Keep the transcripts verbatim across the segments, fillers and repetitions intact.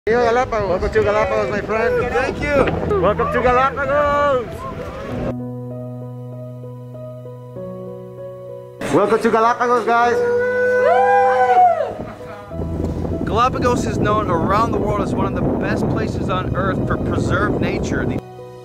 Galapagos. Welcome to Galapagos, my friend. Thank you. Welcome to Galapagos. Welcome to Galapagos, guys. Galapagos is known around the world as one of the best places on earth for preserved nature. The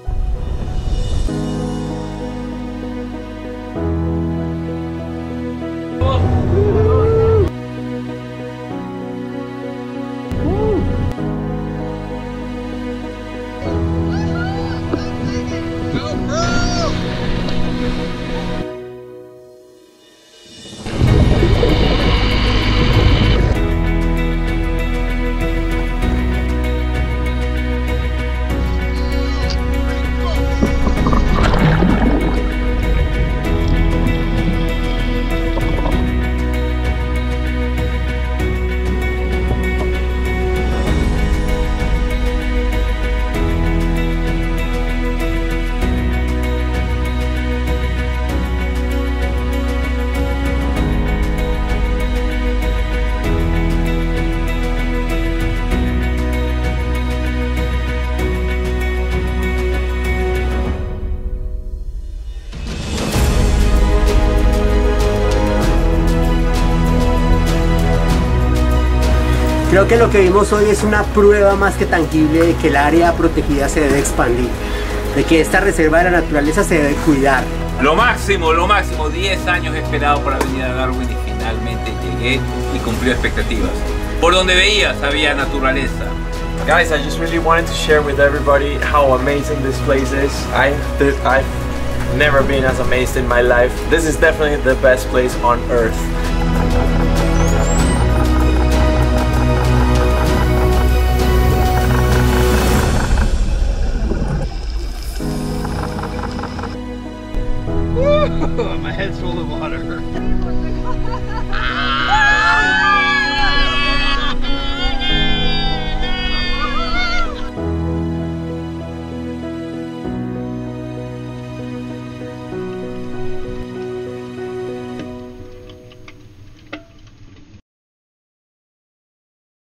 Creo que lo que vimos hoy es una prueba más que tangible de que el área protegida se debe expandir, de que esta reserva de la naturaleza se debe cuidar. Lo máximo, lo máximo, diez años esperado para venir a Darwin y finalmente llegué y cumplió expectativas. Por donde veías había naturaleza. Guys, I just really wanted to share with everybody how amazing this place is. I, I've never been as amazed in my life. This is definitely the best place on earth. My head's full of water.